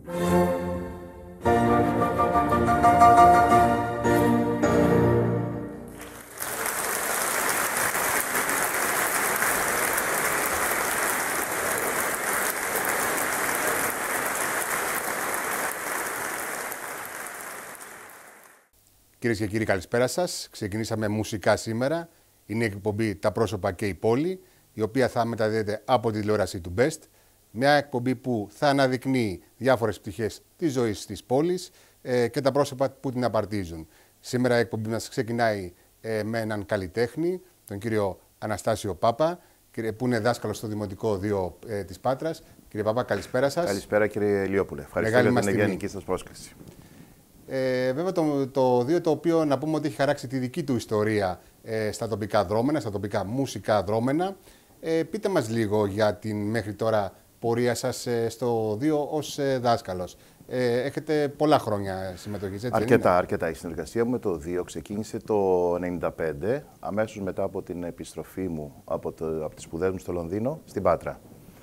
Κυρίες και κύριοι, καλησπέρα σας. Ξεκινήσαμε μουσικά σήμερα. Είναι η εκπομπή «Τα πρόσωπα και η πόλη», η οποία θα μεταδίδεται από τη τηλεόραση του Best. Μια εκπομπή που θα αναδεικνύει διάφορες πτυχές της ζωής της πόλης και τα πρόσωπα που την απαρτίζουν. Σήμερα η εκπομπή μας ξεκινάει με έναν καλλιτέχνη, τον κύριο Αναστάσιο Πάπα, που είναι δάσκαλος στο Δημοτικό 2 της Πάτρας. Κύριε Πάπα, καλησπέρα σας. Καλησπέρα, κύριε Ηλιόπουλε. Ευχαριστώ για την ευγενική σας πρόσκληση. Βέβαια το 2, το οποίο να πούμε ότι έχει χαράξει τη δική του ιστορία στα τοπικά δρόμενα, στα τοπικά μουσικά δρόμενα. Πείτε μας λίγο για την μέχρι τώρα πορεία σας στο 2 ως δάσκαλος. Έχετε πολλά χρόνια συμμετοχής, έτσι? Αρκετά. Η συνεργασία μου με το 2 ξεκίνησε το 1995, αμέσως μετά από την επιστροφή μου από τις σπουδές μου στο Λονδίνο, στην Πάτρα.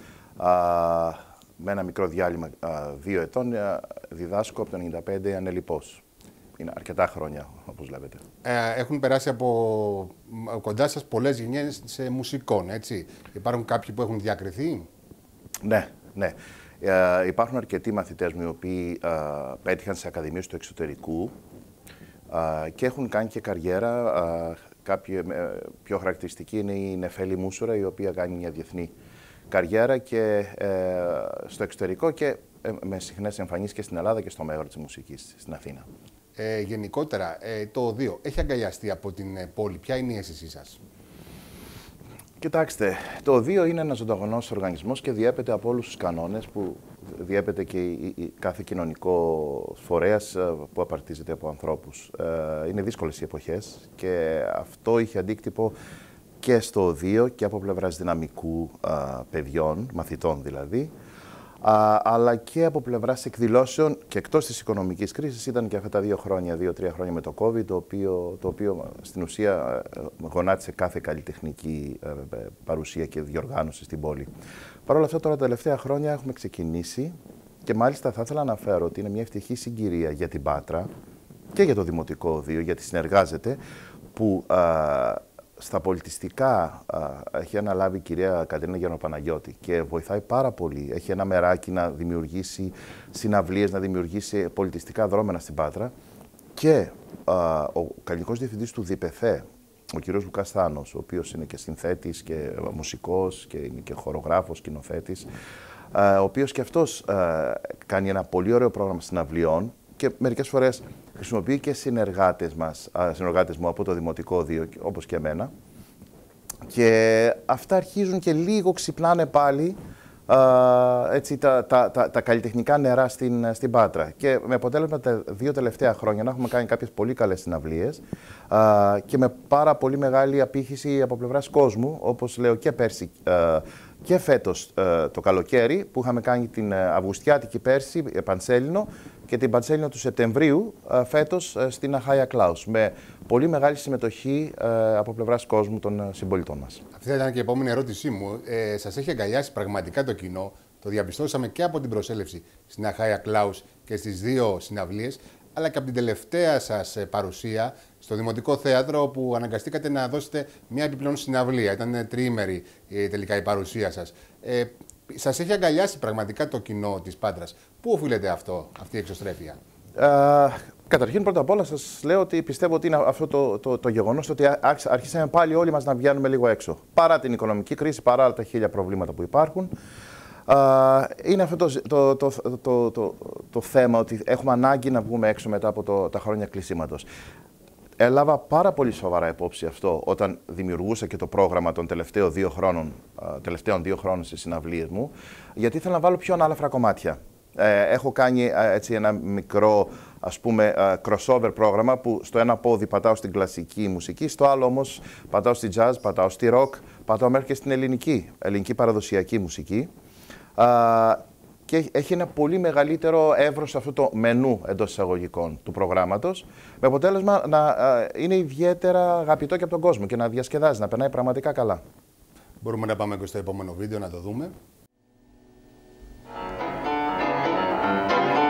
Με ένα μικρό διάλειμμα 2 ετών διδάσκω από το 1995 ανελιπώς. Είναι αρκετά χρόνια, όπως βλέπετε. Έχουν περάσει από κοντά σας πολλές γενιές μουσικών, έτσι. Υπάρχουν κάποιοι που έχουν διακριθεί? Ναι. Υπάρχουν αρκετοί μαθητές μου οι οποίοι πέτυχαν σε ακαδημίες του εξωτερικού και έχουν κάνει και καριέρα. Κάποιοι πιο χαρακτηριστικοί είναι η Νεφέλη Μούσουρα, η οποία κάνει μια διεθνή καριέρα και στο εξωτερικό και με συχνές εμφανίσεις και στην Ελλάδα και στο μέγαρο της μουσικής στην Αθήνα. Γενικότερα, το 2 έχει αγκαλιαστεί από την πόλη. Ποια είναι η αίσθησή σας? Κοιτάξτε, το 2 είναι ένας ζωντανός οργανισμός και διέπεται από όλους τους κανόνες που διέπεται και κάθε κοινωνικό φορέας που απαρτίζεται από ανθρώπους. Είναι δύσκολες οι εποχές και αυτό είχε αντίκτυπο και στο 2 και από πλευράς δυναμικού παιδιών, μαθητών δηλαδή, αλλά και από πλευράς εκδηλώσεων και εκτός της οικονομικής κρίσης. Ήταν και αυτά τα 2-3 χρόνια με το COVID, το οποίο στην ουσία γονάτισε κάθε καλλιτεχνική παρουσία και διοργάνωση στην πόλη. Παρ' όλα αυτά, τώρα τα τελευταία χρόνια έχουμε ξεκινήσει και μάλιστα θα ήθελα να αναφέρω ότι είναι μια ευτυχή συγκυρία για την Πάτρα και για το Δημοτικό 2, γιατί συνεργάζεται, που στα πολιτιστικά έχει αναλάβει η κυρία Κατερίνα Γιαννοπαναγιώτη και βοηθάει πάρα πολύ. Έχει ένα μεράκι να δημιουργήσει συναυλίες, να δημιουργήσει πολιτιστικά δρόμενα στην Πάτρα. Και ο καλλιτεχνικός διευθυντής του ΔΙΠΕΘΕ, ο κύριος Λουκάς Θάνος, ο οποίος είναι και συνθέτης και μουσικός και είναι και χορογράφος, σκηνοθέτης, ο οποίος και αυτός κάνει ένα πολύ ωραίο πρόγραμμα συναυλιών και μερικές φορές χρησιμοποιεί και συνεργάτες μου από το Δημοτικό 2, όπως και εμένα. Και αυτά αρχίζουν και λίγο ξυπνάνε πάλι έτσι, τα καλλιτεχνικά νερά στην Πάτρα. Και με αποτέλεσμα τα 2 τελευταία χρόνια να έχουμε κάνει κάποιες πολύ καλές συναυλίες και με πάρα πολύ μεγάλη απήχηση από πλευράς κόσμου, όπως λέω και πέρσι και φέτος το καλοκαίρι, που είχαμε κάνει την Αυγουστιάτικη πέρσι, Πανσέλινο, και την Πανσέλινο του Σεπτεμβρίου φέτος στην Αχάια Κλάους, με πολύ μεγάλη συμμετοχή από πλευράς κόσμου των συμπολιτών μας. Αυτή θα ήταν και η επόμενη ερώτησή μου. Σας έχει αγκαλιάσει πραγματικά το κοινό? Το διαπιστώσαμε και από την προσέλευση στην Αχάια Κλάους και στις 2 συναυλίες, αλλά και από την τελευταία σας παρουσία στο Δημοτικό Θέατρο, όπου αναγκαστήκατε να δώσετε μια επιπλέον συναυλία. Ήταν τριήμερη τελικά η παρουσία σας. Σας έχει αγκαλιάσει πραγματικά το κοινό της Πάτρας? Πού οφείλεται αυτή η εξωστρέφεια? Καταρχήν, πρώτα απ' όλα σας λέω ότι πιστεύω ότι είναι αυτό το γεγονός ότι αρχίσαμε πάλι όλοι μας να βγαίνουμε λίγο έξω. Παρά την οικονομική κρίση, παρά τα 1000 προβλήματα που υπάρχουν. Είναι αυτό το θέμα ότι έχουμε ανάγκη να βγούμε έξω μετά από τα χρόνια κλεισίματος. Έλαβα πάρα πολύ σοβαρά υπόψη αυτό όταν δημιουργούσα και το πρόγραμμα των τελευταίων 2 χρόνων στις συναυλίες μου, γιατί ήθελα να βάλω πιο ανάλαφρα κομμάτια. Έχω κάνει έτσι ένα μικρό, ας πούμε, crossover πρόγραμμα που στο ένα πόδι πατάω στην κλασική μουσική, στο άλλο όμως πατάω στη jazz, πατάω στη rock, πατάω μέχρι και στην ελληνική παραδοσιακή μουσική. Και έχει ένα πολύ μεγαλύτερο εύρος αυτό το μενού εντός εισαγωγικών του προγράμματος, με αποτέλεσμα να είναι ιδιαίτερα αγαπητό και από τον κόσμο και να διασκεδάζει, να περνάει πραγματικά καλά. Μπορούμε να πάμε και στο επόμενο βίντεο να το δούμε.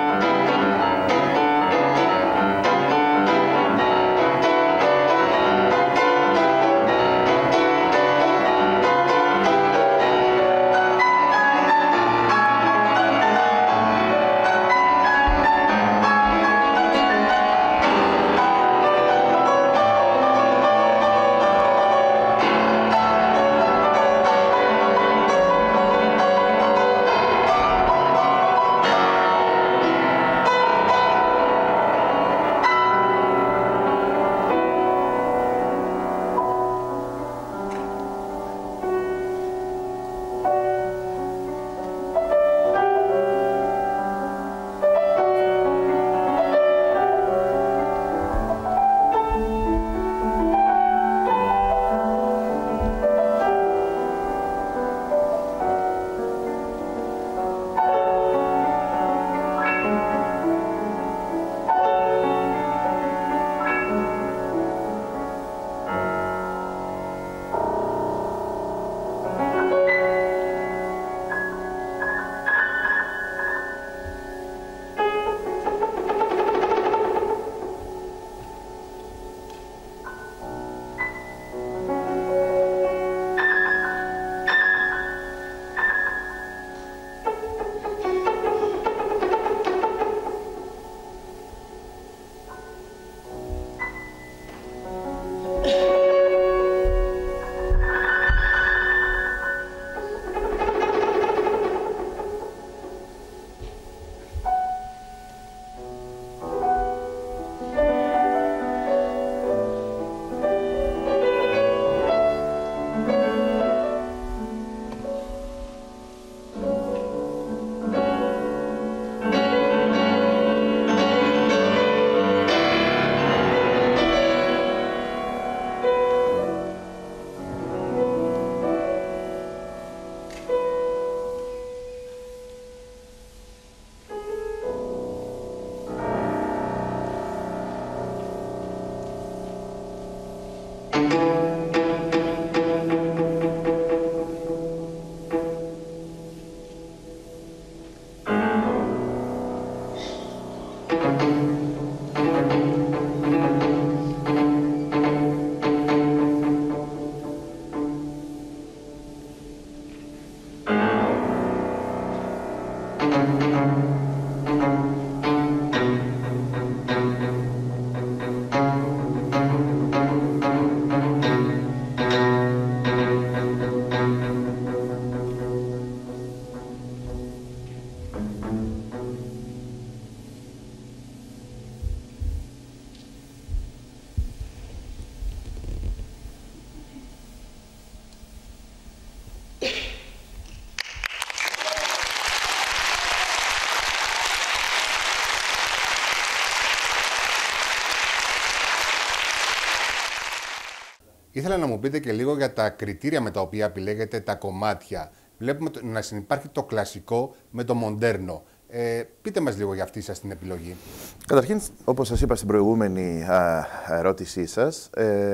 Ήθελα να μου πείτε και λίγο για τα κριτήρια με τα οποία επιλέγετε τα κομμάτια. Βλέπουμε να συνυπάρχει το κλασικό με το μοντέρνο. Πείτε μας λίγο για αυτή σας την επιλογή. Καταρχήν, όπως σας είπα στην προηγούμενη ερώτησή σας,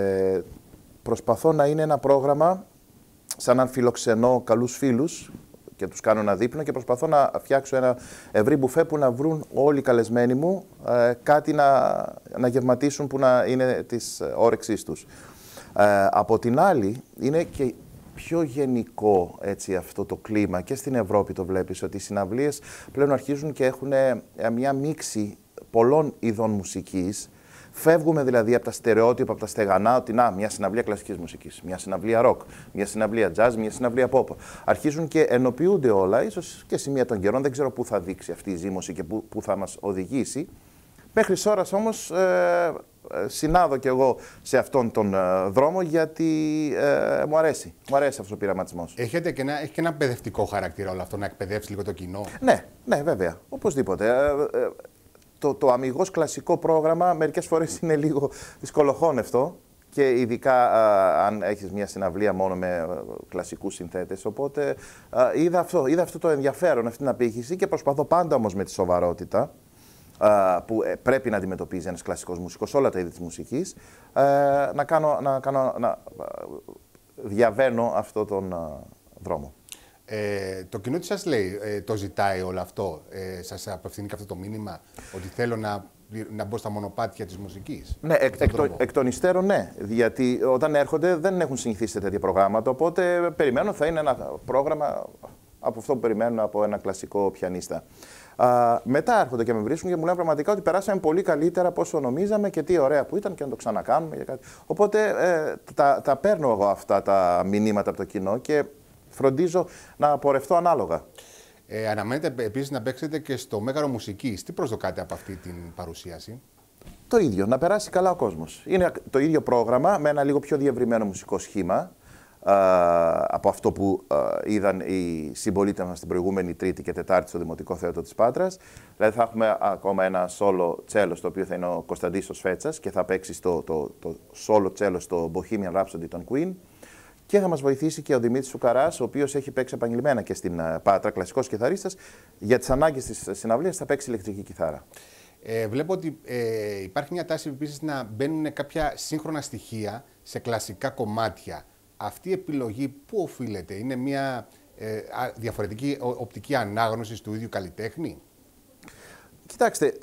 προσπαθώ να είναι ένα πρόγραμμα σαν να φιλοξενώ καλούς φίλους και τους κάνω ένα δείπνο και προσπαθώ να φτιάξω ένα ευρύ μπουφέ που να βρουν όλοι οι καλεσμένοι μου κάτι να γευματίσουν που να είναι της όρεξής τους. Από την άλλη, είναι και πιο γενικό έτσι, αυτό το κλίμα και στην Ευρώπη το βλέπεις ότι οι συναυλίες πλέον αρχίζουν και έχουν μια μίξη πολλών ειδών μουσικής. Φεύγουμε δηλαδή από τα στερεότυπα, από τα στεγανά, ότι μια συναυλία κλασικής μουσικής, μια συναυλία rock, μια συναυλία jazz, μια συναυλία pop. Αρχίζουν και ενοποιούνται όλα, ίσως και σημεία των καιρών, δεν ξέρω πού θα δείξει αυτή η ζήμωση και πού θα μας οδηγήσει. Μέχρι ώρας όμως συνάδω κι εγώ σε αυτόν τον δρόμο γιατί μου αρέσει. Μου αρέσει αυτός ο πειραματισμός. Έχει και ένα παιδευτικό χαρακτήρα όλο αυτό, να εκπαιδεύσει λίγο το κοινό. Ναι, βέβαια. Οπωσδήποτε. Το αμιγώς κλασικό πρόγραμμα μερικές φορές είναι λίγο δυσκολοχώνευτο και ειδικά αν έχεις μια συναυλία μόνο με κλασικούς συνθέτες. Οπότε είδα αυτό το ενδιαφέρον, αυτή την απήχηση και προσπαθώ πάντα όμως με τη σοβαρότητα που πρέπει να αντιμετωπίζει ένας κλασικός μουσικός όλα τα είδη της μουσικής, να διαβαίνω αυτόν τον δρόμο. Το κοινό τι σας λέει, το ζητάει όλο αυτό, σας απευθύνει και αυτό το μήνυμα, ότι θέλω να μπω στα μονοπάτια της μουσικής? Ναι, εκ των υστέρων ναι, γιατί όταν έρχονται δεν έχουν συνηθίσει τέτοια προγράμματα, οπότε περιμένω θα είναι ένα πρόγραμμα από αυτό που περιμένουν από ένα κλασικό πιανίστα. Μετά έρχονται και με βρίσκουν και μου λένε πραγματικά ότι περάσαμε πολύ καλύτερα από όσο νομίζαμε και τι ωραία που ήταν και να το ξανακάνουμε. Και κάτι. Οπότε τα παίρνω εγώ αυτά τα μηνύματα από το κοινό και φροντίζω να πορευτώ ανάλογα. Αναμένετε επίσης να παίξετε και στο Μέγαρο Μουσικής. Τι προσδοκάτε από αυτή την παρουσίαση? Το ίδιο, να περάσει καλά ο κόσμος. Είναι το ίδιο πρόγραμμα με ένα λίγο πιο διευρυμένο μουσικό σχήμα από αυτό που είδαν οι συμπολίτες μας την προηγούμενη Τρίτη και Τετάρτη στο Δημοτικό Θέατρο της Πάτρας. Δηλαδή θα έχουμε ακόμα ένα σόλο τσέλο, το οποίο θα είναι ο Κωνσταντής Φέτσας και θα παίξει το σόλο τσέλο στο Bohemian Rhapsody των Queen. Και θα μας βοηθήσει και ο Δημήτρης Σουκαράς, ο οποίος έχει παίξει επανειλημμένα και στην Πάτρα, κλασικός κιθαρίστας. Για τις ανάγκες της συναυλίας θα παίξει ηλεκτρική κιθάρα. Βλέπω ότι υπάρχει μια τάση επίσης να μπαίνουν κάποια σύγχρονα στοιχεία σε κλασικά κομμάτια. Αυτή η επιλογή πού οφείλεται? Είναι μια διαφορετική οπτική ανάγνωση του ίδιου καλλιτέχνη? Κοιτάξτε,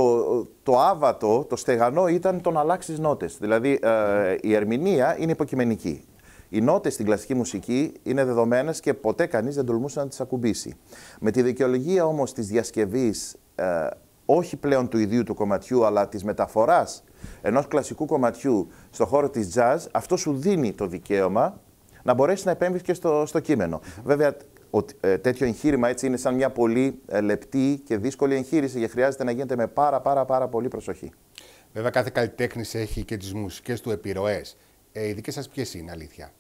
το άβατο, το στεγανό ήταν το να αλλάξεις νότες. Δηλαδή η ερμηνεία είναι υποκειμενική. Οι νότες στην κλασική μουσική είναι δεδομένες και ποτέ κανείς δεν τολμούσε να τις ακουμπήσει. Με τη δικαιολογία όμως της διασκευής, όχι πλέον του ιδίου του κομματιού, αλλά της μεταφοράς ενός κλασικού κομματιού στον χώρο της jazz, αυτό σου δίνει το δικαίωμα να μπορέσει να επέμβεις και στο κείμενο. Βέβαια, τέτοιο εγχείρημα έτσι είναι σαν μια πολύ λεπτή και δύσκολη εγχείρηση και χρειάζεται να γίνεται με πάρα πολύ προσοχή. Βέβαια, κάθε καλλιτέχνης έχει και τις μουσικές του επιρροές. Οι δικές σας ποιες είναι, αλήθεια?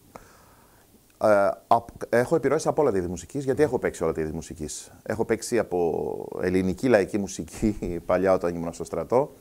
Έχω επιρροές από όλα τα είδη μουσικής, γιατί έχω παίξει όλα τα είδη μουσικής. Έχω παίξει από ελληνική λαϊκή μουσική, παλιά όταν ήμουν στο στρατό,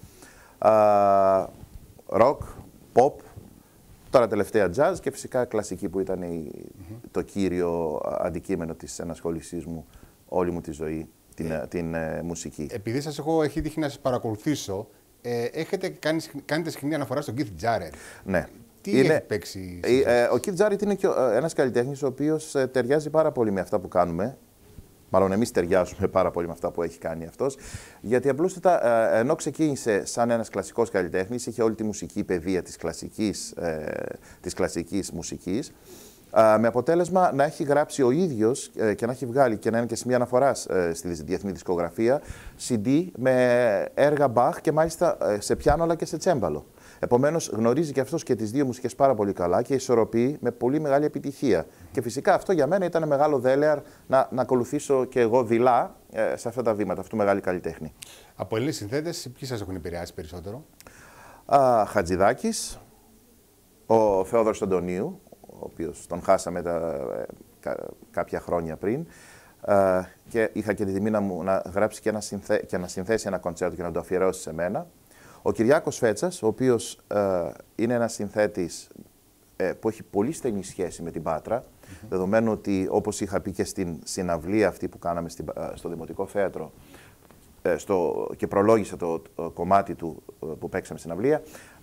rock, pop, τώρα τελευταία jazz και φυσικά κλασική που ήταν το κύριο αντικείμενο της ενασχόλησής μου όλη μου τη ζωή, την μουσική. Επειδή έχει τύχει να σας παρακολουθήσω, κάνετε συχνή αναφορά στον Keith Jarrett. Ναι. Τι έχει παίξει? Ο Keith Jarrett είναι και ένας καλλιτέχνης ο οποίος ταιριάζει πάρα πολύ με αυτά που κάνουμε. Μάλλον εμείς ταιριάζουμε πάρα πολύ με αυτά που έχει κάνει αυτός. Γιατί απλούστατα ενώ ξεκίνησε σαν ένας κλασικός καλλιτέχνης, είχε όλη τη μουσική παιδεία της κλασικής μουσικής Με αποτέλεσμα να έχει γράψει ο ίδιος και να έχει βγάλει και να είναι και σημεία αναφοράς στη διεθνή δισκογραφία CD με έργα Bach και μάλιστα σε πιάνο αλλά και σε τσέμπαλο. Επομένως γνωρίζει και αυτός και τις δύο μουσικές πάρα πολύ καλά και ισορροπεί με πολύ μεγάλη επιτυχία. Και φυσικά αυτό για μένα ήταν μεγάλο δέλεαρ να ακολουθήσω και εγώ δειλά σε αυτά τα βήματα, αυτού μεγάλη καλλιτέχνη. Από Έλληνες συνθέτες, ποιοι σας έχουν επηρεάσει περισσότερο? Χατζηδάκης, ο Θεόδωρος Αντωνίου, ο οποίος τον χάσαμε κάποια χρόνια πριν και είχα και τη τιμή να γράψει και να συνθέσει ένα κοντσέρτο και να το αφιερώσει σε μένα. Ο Κυριάκος Φέτσας, ο οποίος είναι ένας συνθέτης που έχει πολύ στενή σχέση με την Πάτρα, δεδομένου ότι, όπως είχα πει και στην συναυλία αυτή που κάναμε στο Δημοτικό Θέατρο και προλόγησε το κομμάτι του που παίξαμε στην συναυλία,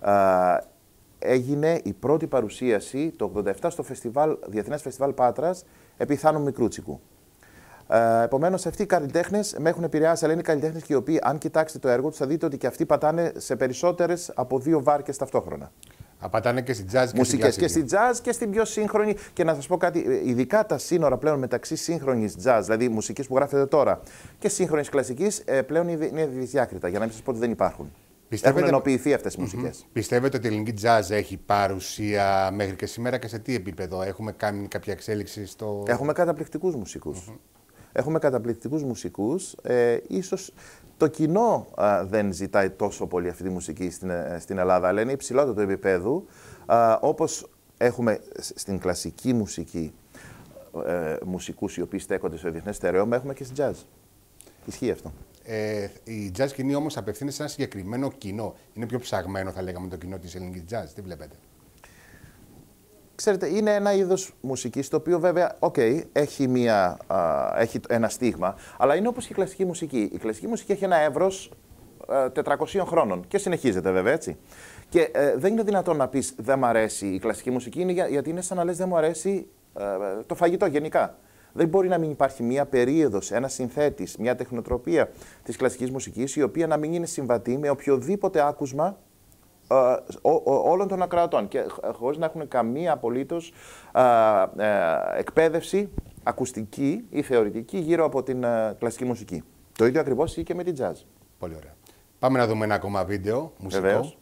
έγινε η πρώτη παρουσίαση το 1987 στο Διεθνές Φεστιβάλ Πάτρας επί Θάνου Μικρούτσικου. Επομένως, αυτοί οι καλλιτέχνες με έχουν επηρεάσει, αλλά είναι καλλιτέχνες και οι οποίοι, αν κοιτάξετε το έργο τους, θα δείτε ότι και αυτοί πατάνε σε περισσότερες από 2 βάρκες ταυτόχρονα. Πατάνε και στην jazz μουσικές και στην jazz και στην πιο σύγχρονη. Και να σας πω κάτι, ειδικά τα σύνορα πλέον μεταξύ σύγχρονης jazz, δηλαδή μουσικής που γράφεται τώρα, και σύγχρονης κλασικής, πλέον είναι δυσδιάκριτα. Για να μην σας πω ότι δεν υπάρχουν. Έχουν ενοποιηθεί αυτές οι μουσικές. Πιστεύετε ότι η ελληνική jazz έχει παρουσία μέχρι και σήμερα και σε τι επίπεδο? Έχουμε κάνει κάποια εξέλιξη στο... Έχουμε καταπληκτικούς μουσικούς. Έχουμε καταπληκτικούς μουσικούς. Ίσως το κοινό δεν ζητάει τόσο πολύ αυτή τη μουσική στην Ελλάδα, αλλά είναι υψηλότερο του επίπεδου. Όπως έχουμε στην κλασική μουσική μουσικούς οι οποίοι στέκονται στο διεθνές στερεώμα, έχουμε και στην jazz. Ισχύει αυτό. Η jazz σκηνή όμως απευθύνεται σε ένα συγκεκριμένο κοινό. Είναι πιο ψαγμένο, θα λέγαμε, το κοινό της ελληνικής jazz. Τι βλέπετε? Ξέρετε, είναι ένα είδος μουσικής, το οποίο βέβαια, έχει ένα στίγμα, αλλά είναι όπως και η κλασική μουσική. Η κλασική μουσική έχει ένα εύρος 400 χρόνων και συνεχίζεται βέβαια, έτσι. Και δεν είναι δυνατόν να πεις δεν μ' αρέσει η κλασική μουσική, γιατί είναι σαν να λες δεν μου αρέσει το φαγητό γενικά. Δεν μπορεί να μην υπάρχει μια περίοδος, ένα συνθέτης, μια τεχνοτροπία της κλασικής μουσικής, η οποία να μην είναι συμβατή με οποιοδήποτε άκουσμα όλων των ακροατών και χωρίς να έχουν καμία απολύτως εκπαίδευση ακουστική ή θεωρητική γύρω από την κλασική μουσική. Το ίδιο ακριβώς ισχύει και με την jazz. Πολύ ωραία. Πάμε να δούμε ένα ακόμα βίντεο μουσικό. Βεβαίως.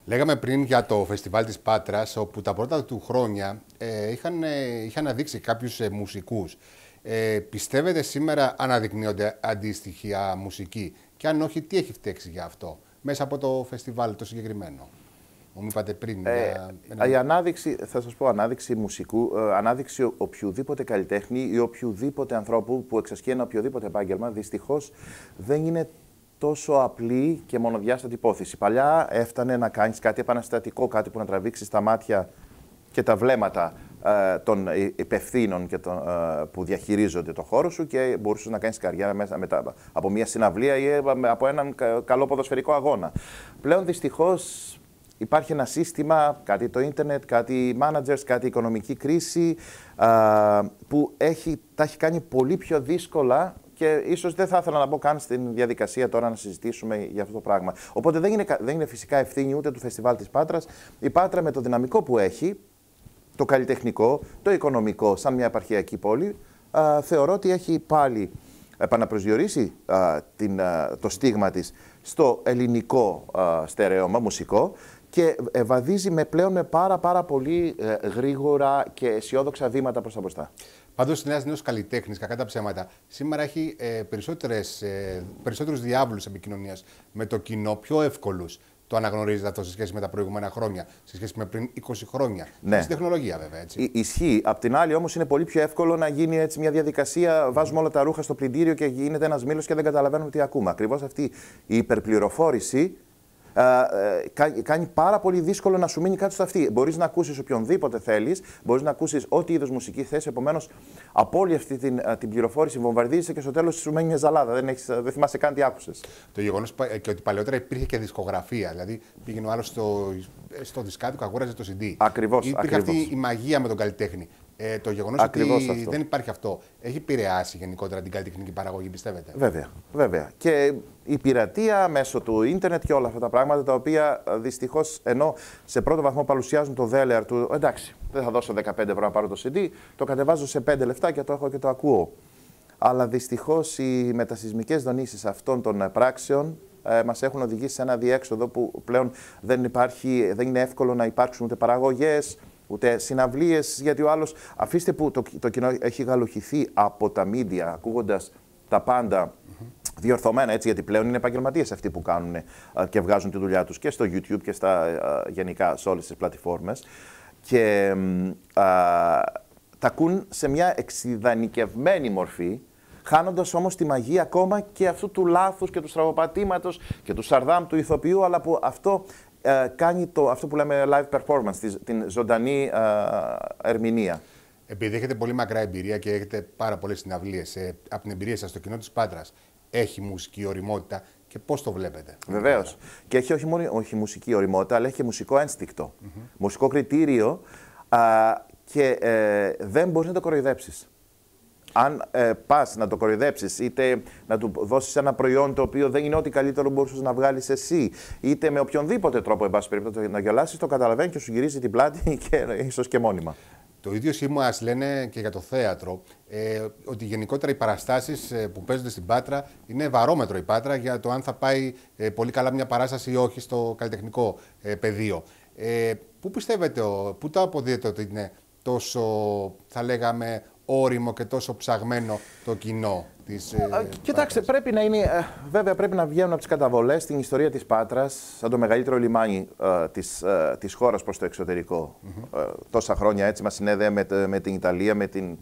Λέγαμε πριν για το φεστιβάλ της Πάτρας, όπου τα πρώτα του χρόνια είχαν αναδείξει κάποιους μουσικούς. Πιστεύετε σήμερα αναδεικνύονται αντίστοιχα μουσική και αν όχι, τι έχει φταίξει για αυτό μέσα από το φεστιβάλ το συγκεκριμένο? Μου είπατε πριν. Η ανάδειξη, θα σας πω, ανάδειξη μουσικού, ανάδειξη οποιοδήποτε καλλιτέχνη ή οποιοδήποτε ανθρώπου που εξασκεί ένα οποιοδήποτε επάγγελμα, δυστυχώς δεν είναι τόσο απλή και μονοδιάστατη υπόθεση. Παλιά έφτανε να κάνεις κάτι επαναστατικό, κάτι που να τραβήξει τα μάτια και τα βλέμματα των υπευθύνων και που διαχειρίζονται το χώρο σου και μπορούσες να κάνεις καριέρα μετά από μια συναυλία ή από έναν καλό ποδοσφαιρικό αγώνα. Πλέον δυστυχώς υπάρχει ένα σύστημα, κάτι το ίντερνετ, κάτι managers, κάτι οικονομική κρίση που τα έχει κάνει πολύ πιο δύσκολα και ίσως δεν θα ήθελα να μπω καν στην διαδικασία τώρα να συζητήσουμε για αυτό το πράγμα. Οπότε δεν είναι φυσικά ευθύνη ούτε του Φεστιβάλ της Πάτρας. Η Πάτρα με το δυναμικό που έχει, το καλλιτεχνικό, το οικονομικό, σαν μια επαρχιακή πόλη, θεωρώ ότι έχει πάλι επαναπροσδιορίσει το στίγμα της στο ελληνικό στερεώμα μουσικό και βαδίζει πλέον με πάρα πολύ γρήγορα και αισιόδοξα βήματα προς τα μπροστά. Πάντως, ένας νέος καλλιτέχνης, κακά τα ψέματα, σήμερα έχει περισσότερους διάβλους επικοινωνίας με το κοινό, πιο εύκολους. Το αναγνωρίζετε αυτό σε σχέση με τα προηγούμενα χρόνια, σε σχέση με πριν 20 χρόνια. Ναι. Στην τεχνολογία, βέβαια. Έτσι. Ισχύει. Απ' την άλλη, όμως, είναι πολύ πιο εύκολο να γίνει έτσι μια διαδικασία. Βάζουμε όλα τα ρούχα στο πλυντήριο και γίνεται ένας μήλος και δεν καταλαβαίνουμε τι ακούμε. Ακριβώς αυτή η υπερπληροφόρηση κάνει πάρα πολύ δύσκολο να σου μείνει κάτι στο αυτί. Μπορείς να ακούσεις οποιονδήποτε θέλεις, μπορείς να ακούσεις ό,τι είδος μουσική θες. Επομένως, από όλη αυτή την πληροφόρηση βομβαρδίζεσαι και στο τέλος σου μένει μια ζαλάδα. Δεν θυμάσαι καν τι άκουσες. Το γεγονός και ότι παλαιότερα υπήρχε και δισκογραφία. Δηλαδή, πήγαινε ο άλλος στο δισκάτικο, αγόραζε το CD. Ακριβώς. Υπήρχε αυτή η μαγεία με τον καλλιτέχνη. Το γεγονός ότι δεν υπάρχει αυτό έχει επηρεάσει γενικότερα την καλλιτεχνική παραγωγή, πιστεύετε? Βέβαια. Και η πειρατεία μέσω του ίντερνετ και όλα αυτά τα πράγματα τα οποία δυστυχώς ενώ σε πρώτο βαθμό παρουσιάζουν το δέλεαρ του εντάξει, δεν θα δώσω 15 ευρώ να πάρω το CD, το κατεβάζω σε 5 λεφτά και το έχω και το ακούω. Αλλά δυστυχώς οι μετασυσμικές δονήσεις αυτών των πράξεων μας έχουν οδηγήσει σε ένα διέξοδο που πλέον δεν είναι εύκολο να υπάρξουν ούτε παραγωγές, ούτε συναυλίες, γιατί ο άλλος, αφήστε που το κοινό έχει γαλουχηθεί από τα media, ακούγοντας τα πάντα διορθωμένα, έτσι, γιατί πλέον είναι επαγγελματίες αυτοί που κάνουν και βγάζουν τη δουλειά τους και στο YouTube και γενικά σε όλες τις πλατφόρμες. Και τα ακούν σε μια εξειδανικευμένη μορφή, χάνοντας όμως τη μαγεία ακόμα και αυτού του λάθους και του στραβοπατήματος και του σαρδάμ του ηθοποιού, αλλά που αυτό κάνει αυτό που λέμε live performance, την ζωντανή ερμηνεία. Επειδή έχετε πολύ μακρά εμπειρία και έχετε πάρα πολλές συναυλίες, από την εμπειρία σας στο κοινό της Πάτρας, έχει μουσική οριμότητα και πώς το βλέπετε? Βεβαίως. Και έχει όχι μουσική οριμότητα, αλλά έχει και μουσικό ένστικτο. Μουσικό κριτήριο και δεν μπορείς να το κοροϊδέψεις. Αν πας να το κοροϊδέψεις, είτε να του δώσεις ένα προϊόν το οποίο δεν είναι ό,τι καλύτερο μπορούσες να βγάλεις εσύ, είτε με οποιονδήποτε τρόπο, εν πάση περιπτώσει, να γελάσεις, το καταλαβαίνει και σου γυρίζει την πλάτη και ίσως και μόνιμα. Το ίδιο σήμα λένε και για το θέατρο, ότι γενικότερα οι παραστάσεις που παίζονται στην Πάτρα είναι βαρόμετρο η Πάτρα για το αν θα πάει πολύ καλά μια παράσταση ή όχι στο καλλιτεχνικό πεδίο. Πού πιστεύετε, πού το αποδίδετε ότι είναι τόσο, θα λέγαμε, όριμο και τόσο ψαγμένο το κοινό της Κοιτάξτε, πρέπει να είναι, βέβαια πρέπει να βγαίνουν από τις καταβολές στην ιστορία της Πάτρας σαν το μεγαλύτερο λιμάνι της χώρας προς το εξωτερικό. Τόσα χρόνια έτσι μας συνέδεε με την Ιταλία, με την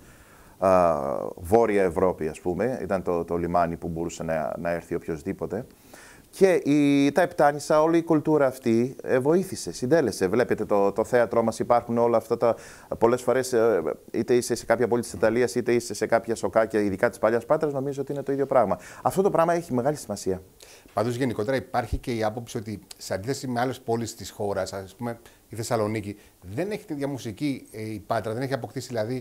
Βόρεια Ευρώπη, ας πούμε. Ήταν το λιμάνι που μπορούσε να έρθει οποιοδήποτε. Και τα Επτάνησα, όλη η κουλτούρα αυτή βοήθησε, συντέλεσε. Βλέπετε το θέατρό μας, υπάρχουν όλα αυτά πολλές φορές, είτε είσαι σε κάποια πόλη της Ιταλίας, είτε είσαι σε κάποια σοκάκια, ειδικά της παλιάς Πάτρας, νομίζω ότι είναι το ίδιο πράγμα. Αυτό το πράγμα έχει μεγάλη σημασία. Πάντως, γενικότερα υπάρχει και η άποψη ότι σε αντίθεση με άλλες πόλεις της χώρας, ας πούμε η Θεσσαλονίκη, δεν έχει την ίδια μουσική η Πάτρα, δεν έχει αποκτήσει δηλαδή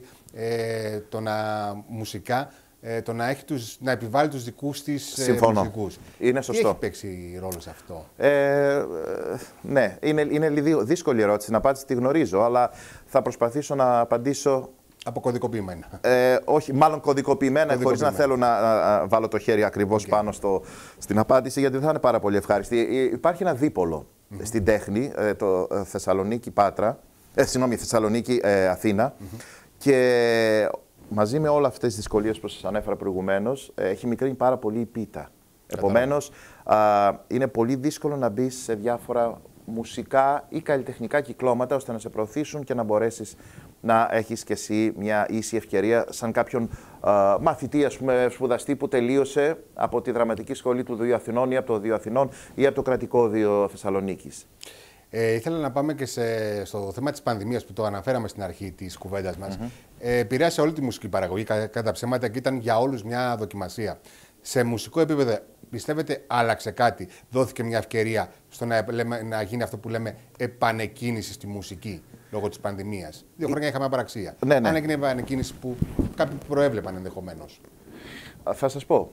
μουσικά. Το να επιβάλλει τους δικούς της μουσικούς. Είναι σωστό. Τι έχει παίξει ρόλο σε αυτό? Ναι, είναι δύσκολη ερώτηση. Την απάντηση τη γνωρίζω, αλλά θα προσπαθήσω να απαντήσω. Αποκωδικοποιημένα. Όχι, μάλλον κωδικοποιημένα, χωρίς να θέλω να βάλω το χέρι ακριβώς πάνω στην απάντηση, γιατί δεν θα είναι πάρα πολύ ευχάριστη. Υπάρχει ένα δίπολο. στην τέχνη, το Θεσσαλονίκη-Πάτρα, Θεσσαλονίκη-Αθήνα. Και μαζί με όλα αυτές τις δυσκολίες που σας ανέφερα προηγουμένως, έχει μικρύνει πάρα πολύ η πίτα. Επομένως, είναι πολύ δύσκολο να μπεις σε διάφορα μουσικά ή καλλιτεχνικά κυκλώματα ώστε να σε προωθήσουν και να μπορέσεις να έχεις και εσύ μια ίση ευκαιρία σαν κάποιον μαθητή, ας πούμε, σπουδαστή που τελείωσε από τη δραματική σχολή του Οδείου Αθηνών ή από το Οδείο Αθηνών ή από το Κρατικό Οδείο Θεσσαλονίκης. Ήθελα να πάμε και στο θέμα της πανδημίας που το αναφέραμε στην αρχή της κουβέντας μας. Επηρέασε όλη τη μουσική παραγωγή κατά ψέματα και ήταν για όλους μια δοκιμασία. Σε μουσικό επίπεδο, πιστεύετε, άλλαξε κάτι, δόθηκε μια ευκαιρία στο να γίνει αυτό που λέμε επανεκκίνηση στη μουσική λόγω της πανδημίας? 2 χρόνια είχαμε απαραξία. Ναι. Αν έγινε επανεκκίνηση που κάποιοι προέβλεπαν ενδεχομένως. Θα σας πω.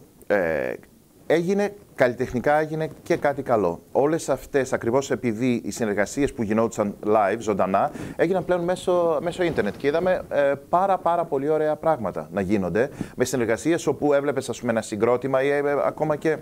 Καλλιτεχνικά έγινε και κάτι καλό. Όλες αυτές, ακριβώς επειδή οι συνεργασίες που γινόντουσαν live, ζωντανά, έγιναν πλέον μέσω ίντερνετ και είδαμε πάρα πολύ ωραία πράγματα να γίνονται με συνεργασίες όπου έβλεπες, ας πούμε, ένα συγκρότημα ή ακόμα και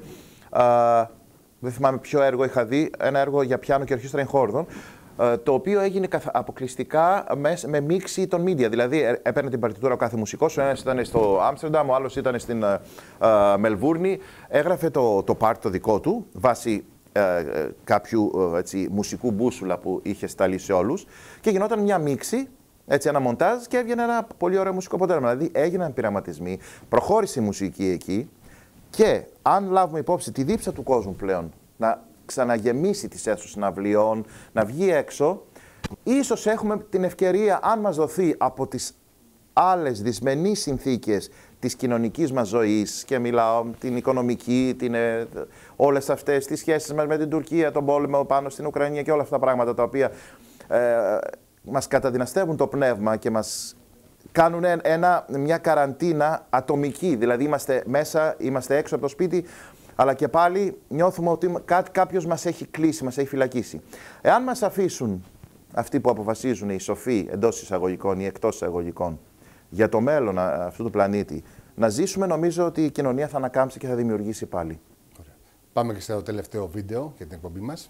δεν θυμάμαι ποιο έργο είχα δει, ένα έργο για πιάνο και ορχήστρα εγχόρδων, το οποίο έγινε αποκλειστικά με μίξη των media. Δηλαδή, έπαιρνε την παρτιτούρα ο κάθε μουσικός, ο ένας ήταν στο Άμστερνταμ, ο άλλος ήταν στην Μελβούρνη, έγραφε το part το δικό του, βάσει κάποιου μουσικού μπούσουλα που είχε σταλεί σε όλους, και γινόταν μια μίξη, ένα μοντάζ, και έβγαινε ένα πολύ ωραίο μουσικό αποτέλεσμα. Δηλαδή, έγιναν πειραματισμοί, προχώρησε η μουσική εκεί, και αν λάβουμε υπόψη τη δίψα του κόσμου πλέον να ξαναγεμίσει τις αίθουσες συναυλιών, να βγει έξω, ίσως έχουμε την ευκαιρία, αν μας δοθεί από τις άλλες δυσμενείς συνθήκες της κοινωνικής μας ζωής, και μιλάω την οικονομική, όλες αυτές τις σχέσεις μας με την Τουρκία, τον πόλεμο πάνω στην Ουκρανία και όλα αυτά τα πράγματα τα οποία μας καταδυναστεύουν το πνεύμα και μας κάνουν μια καραντίνα ατομική. Δηλαδή είμαστε μέσα, είμαστε έξω από το σπίτι, αλλά και πάλι νιώθουμε ότι κάποιος μας έχει κλείσει, μας έχει φυλακίσει. Εάν μας αφήσουν αυτοί που αποφασίζουν, οι σοφοί εντός εισαγωγικών ή εκτός εισαγωγικών, για το μέλλον αυτού του πλανήτη, να ζήσουμε, νομίζω ότι η κοινωνία θα ανακάμψει και θα δημιουργήσει πάλι. Ωραία. Πάμε και στο τελευταίο βίντεο για την εκπομπή μας.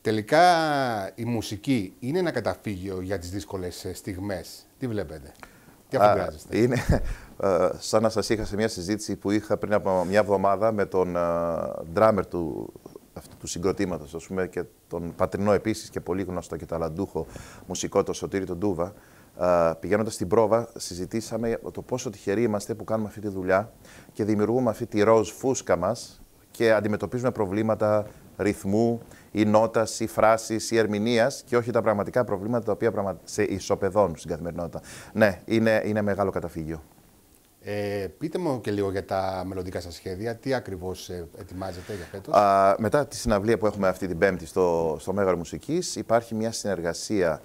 Τελικά η μουσική είναι ένα καταφύγιο για τις δύσκολες στιγμές. Τι βλέπετε, τι αφουγκράζεστε? Είναι σαν να σας είχα σε μια συζήτηση που είχα πριν από μια εβδομάδα με τον drummer αυτού του συγκροτήματος, ας πούμε, και τον πατρινό επίσης και πολύ γνωστό και ταλαντούχο μουσικό, τον Σωτήρη τον Ντούβα. Πηγαίνοντας στην πρόβα, συζητήσαμε το πόσο τυχεροί είμαστε που κάνουμε αυτή τη δουλειά και δημιουργούμε αυτή τη ροζ φούσκα μας και αντιμετωπίζουμε προβλήματα ρυθμού ή νότας ή φράσης ή ερμηνείας και όχι τα πραγματικά προβλήματα τα οποία σε ισοπεδώνουν στην καθημερινότητα. Ναι, είναι μεγάλο καταφύγιο. Πείτε μου και λίγο για τα μελλοντικά σας σχέδια. Τι ακριβώς ετοιμάζετε για φέτος? Μετά τη συναυλία που έχουμε αυτή την Πέμπτη στο Μέγαρο Μουσικής, υπάρχει μια συνεργασία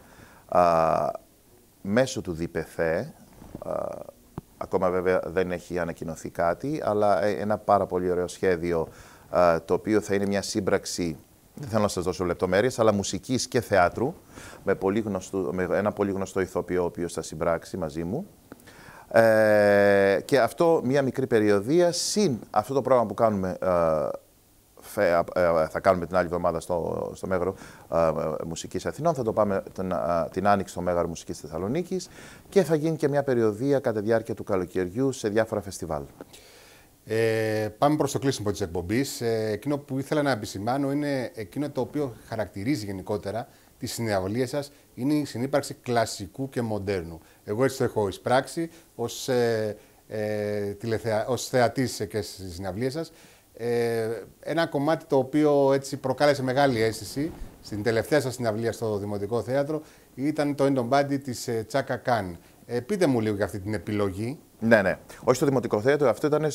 μέσω του ΔΠΘ. Ακόμα βέβαια δεν έχει ανακοινωθεί κάτι, αλλά ένα πάρα πολύ ωραίο σχέδιο, το οποίο θα είναι μια σύμπραξη, δεν θέλω να σας δώσω λεπτομέρειες, αλλά μουσικής και θεάτρου, με ένα πολύ γνωστό ηθοποιό, ο οποίος θα συμπράξει μαζί μου. Και αυτό μια μικρή περιοδία, συν αυτό το πρόγραμμα που κάνουμε, θα κάνουμε την άλλη εβδομάδα στο Μέγαρο Μουσικής Αθηνών, θα το πάμε την Άνοιξη στο Μέγαρο Μουσικής Θεσσαλονίκης και θα γίνει και μια περιοδία κατά τη διάρκεια του καλοκαιριού σε διάφορα φεστιβάλ. Πάμε προς το κλείσιμο της εκπομπής. Εκείνο που ήθελα να επισημάνω είναι εκείνο το οποίο χαρακτηρίζει γενικότερα τις συναυλίες σας, είναι η συνύπαρξη κλασικού και μοντέρνου. Εγώ έτσι το έχω εισπράξει ως θεατής και στις συναυλίες σας. Ένα κομμάτι το οποίο έτσι προκάλεσε μεγάλη αίσθηση στην τελευταία σας συναυλία στο Δημοτικό Θέατρο ήταν το End of Body της Τσάκα Καν. Πείτε μου λίγο για αυτή την επιλογή. Ναι. Όχι στο Δημοτικό Θέατρο, αυτό ήταν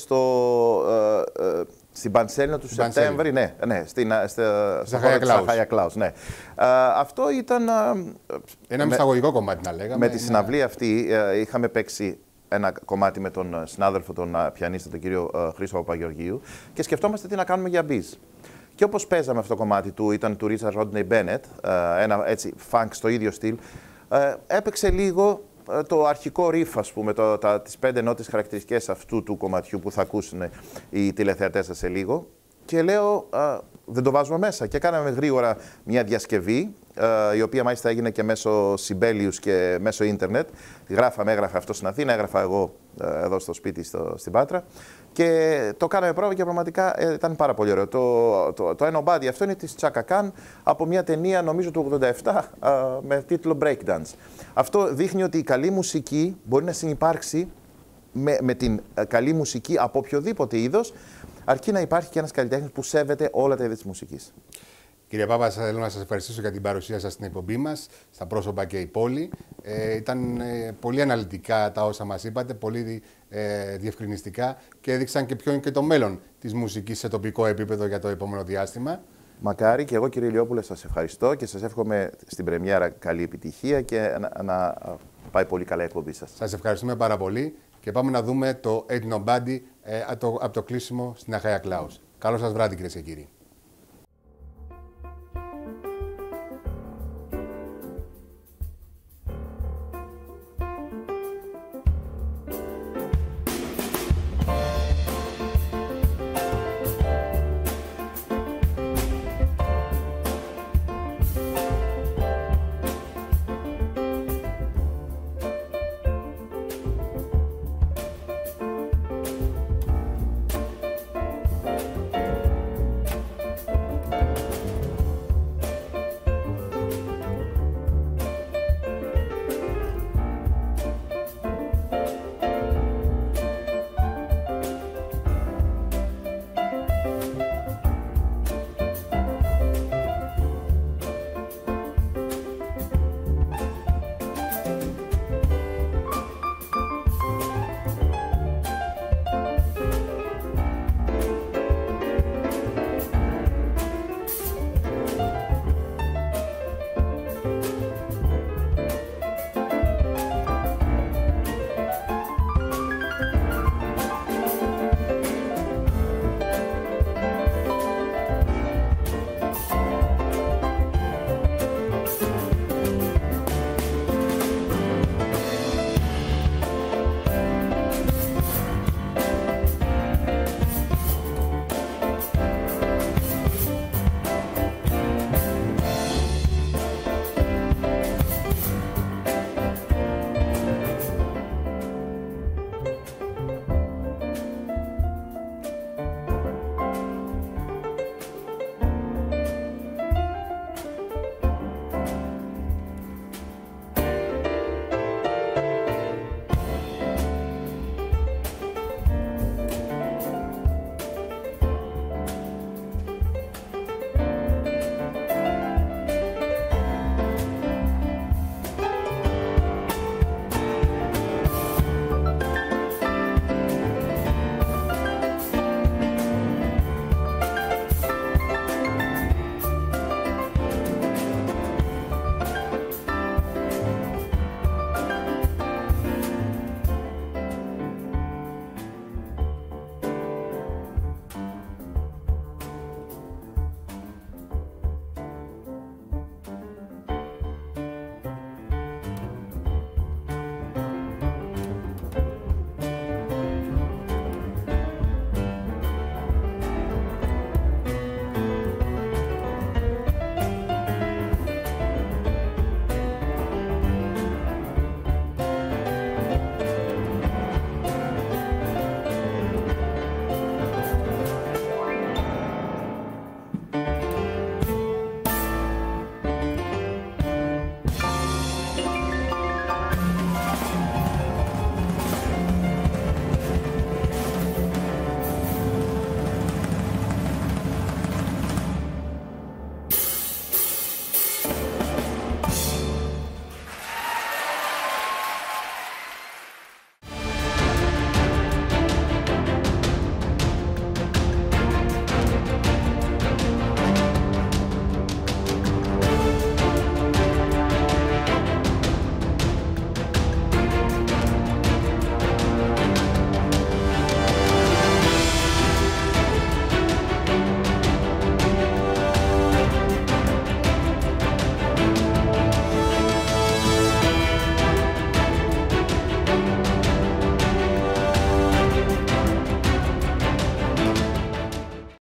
στην Πανσέλινο του Σεπτέμβρη. Ναι, στα Χάια Κλάους. Ναι. Αυτό ήταν ένα μυσταγωγικό κομμάτι, να λέγαμε. Με τη συναυλία αυτή είχαμε παίξει ένα κομμάτι με τον συνάδελφο, τον πιανίστα, τον κύριο Χρήστο Παπαγεωργίου και σκεφτόμαστε τι να κάνουμε για μπιζ. Και όπως παίζαμε αυτό το κομμάτι του, ήταν του Ρίτσαρντ Ρόντνεϊ Μπένετ, ένα έτσι funk στο ίδιο στυλ, έπαιξε λίγο το αρχικό ρίφ, ας πούμε, τις 5 νότες χαρακτηριστικές αυτού του κομματιού που θα ακούσουν οι τηλεθεατές σας σε λίγο. Και λέω, δεν το βάζουμε μέσα. Και κάναμε γρήγορα μια διασκευή, η οποία μάλιστα έγινε και μέσω Σιμπέλιους και μέσω ίντερνετ. Έγραφε αυτό στην Αθήνα, έγραφα εγώ εδώ στο σπίτι στην Πάτρα. Και το κάναμε πρόβα και πραγματικά ήταν πάρα πολύ ωραίο. Το End of Body αυτό είναι της Τσάκα Καν από μια ταινία, νομίζω του 87, με τίτλο Breakdance. Αυτό δείχνει ότι η καλή μουσική μπορεί να συνυπάρξει με την καλή μουσική από οποιοδήποτε είδος, αρκεί να υπάρχει και ένας καλλιτέχνης που σέβεται όλα τα είδη της μουσικής. Κύριε Πάπα, θέλω να σας ευχαριστήσω για την παρουσία σας στην εκπομπή μας, στα πρόσωπα και η πόλη. Ήταν πολύ αναλυτικά τα όσα μας είπατε, πολύ διευκρινιστικά και έδειξαν και ποιο είναι και το μέλλον της μουσικής σε τοπικό επίπεδο για το επόμενο διάστημα. Μακάρι, και εγώ κύριε Ηλιόπουλε σας ευχαριστώ και σας εύχομαι στην πρεμιέρα καλή επιτυχία και να πάει πολύ καλά η εκπομπή σας. Σας ευχαριστούμε πάρα πολύ και πάμε να δούμε το Ain't Nobody από το κλείσιμο στην Αχάια Κλάους. Καλό σας βράδυ, κυρίες και κύριοι.